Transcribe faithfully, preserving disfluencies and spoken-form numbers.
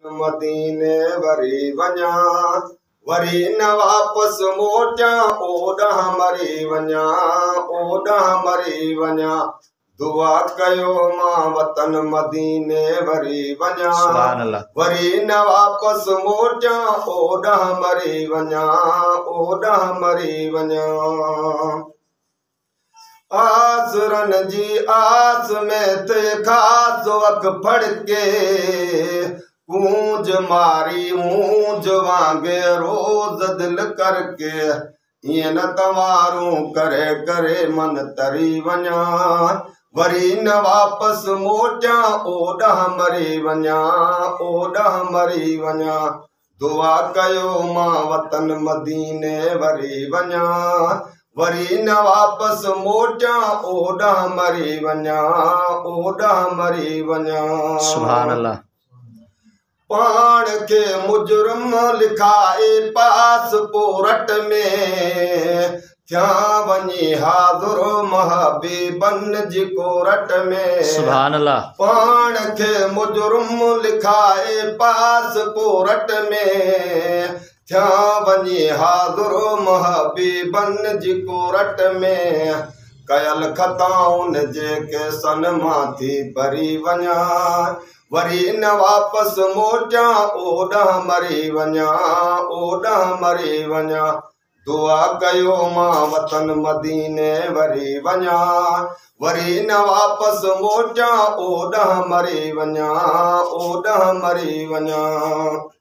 मदीने वरी वञा वरी न वापस मोटिया ओॾां मरी वञा ओॾां मरी वञा दुआ कयो मां वतन मदीने वरी वञा वरी न वापस मोटिया ओॾां मरी वञा ओॾां मरी वञा। आसरन जी आस में ते खास वक़्त फड़के गूंज मारी मूंज वांगे रोज दिल करके ये न तवारू करे करे मन तरी वञा वरी न वापस मोटिया ओॾां मरी वञा ओॾां मरी वञा दुआ कयो मां वतन मदीने वरी वञा वरी न वापस मोटिया ओॾां मरी वञा ओॾां मरी वञा। सुभान अल्लाह। पाण के मुजरम लिखाए पासपोर्ट में क्या वञी हाज़ुर महबीबन जी कोरट में। सुभान अल्लाह। पाण के मुजरम लिखाए पासपोर्ट में क्या वञी हाज़ुर महबीबन जी कोरट में कयल खताउन जे केसन मां थी भरी वञा वरी न वापस मोटिया ओॾां मरी वञा ओॾां मरी वञा दुआ कयो मां वतन मदीने वरी वञा वरी न वापस मोटिया ओॾां मरी वञा ओॾां मरी वञा।